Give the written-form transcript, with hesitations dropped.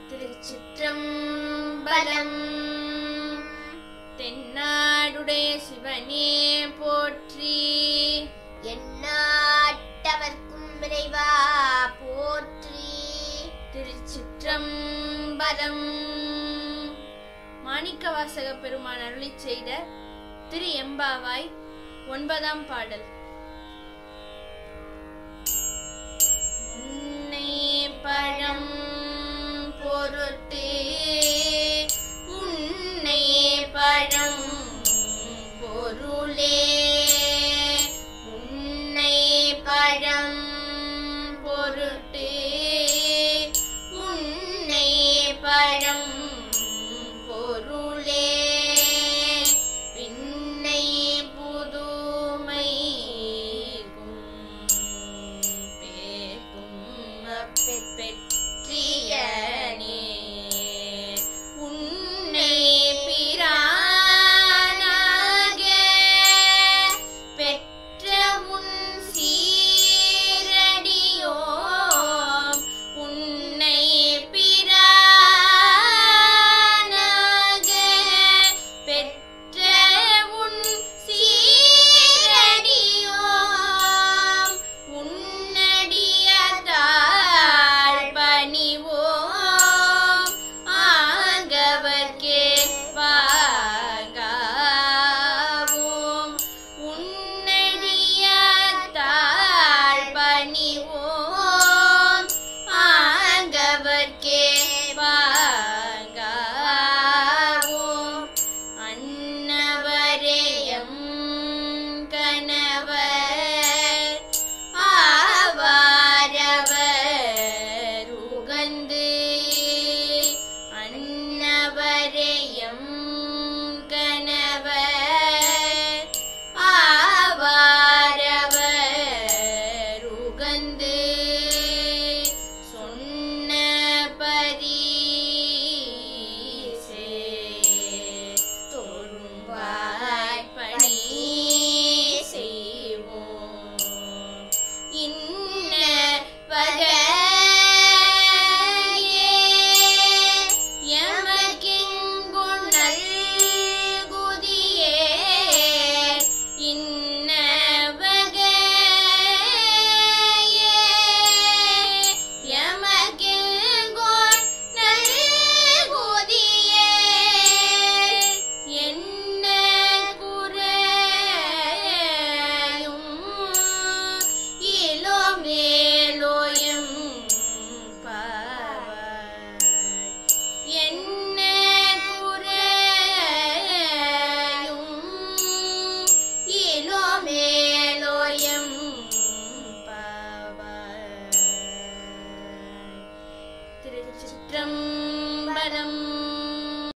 திருச்சிற்றம்பலம். தென்னாடுடைய சிவனே போற்றி, எந்நாட்டவர்க்கும் இறைவா போற்றி. திருச்சிற்றம்பலம். மாணிக்கவாசக பெருமான் அருளிச் செய்த திரு எம்பாவாய் 9ஆம் பாடல். உன்னை பழம் பொருட்டு, உன்னை பழம் பொருளே, உன்னை பழம் பொருட்டு, உன்னை பழம் பொருளே, பின்னை புதுமை பெற்றியனே, உன்னை பிரானாக பெற்ற உன் சீரடியோ, உன்னை பிரானாக பெற்ற உன் சீரடியோ, உன்னடியதாள் பணிவோம் ஆங்கவர்க்கே பாகாவோம், உன்னடியதாள் பணிவோம் ஆங்கவர்க்கே பாகாவோம். அன்னவரேயம் கணவர் ஆவாரவர் உகந்து, அன்னவரேயம் கணவர் ஆவாரவர் உகந்து, சொன்ன பரிசே தொழும்பாய் பணி செய்வோம். இன்ன வகையே எமக்கிங்குண் நல்குதியே, இன்ன வகையே எமக்கிங்குண் நல்குதியே, என்ன குறையும் இளமேலோயம் பாவாய், என்ன குறையும் இளமேலோயம் பாவாய். திருச்சிற்றம்பலம்.